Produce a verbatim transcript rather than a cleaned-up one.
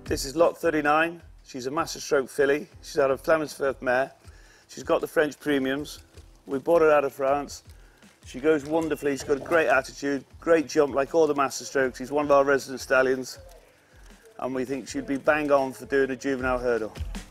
This is lot thirty-nine. She's a master stroke filly. She's out of Flemings mare. She's got the French premiums. We bought her out of France. She goes wonderfully. She's got a great attitude, great jump, like all the master strokes. She's one of our resident stallions. And we think she'd be bang on for doing a juvenile hurdle.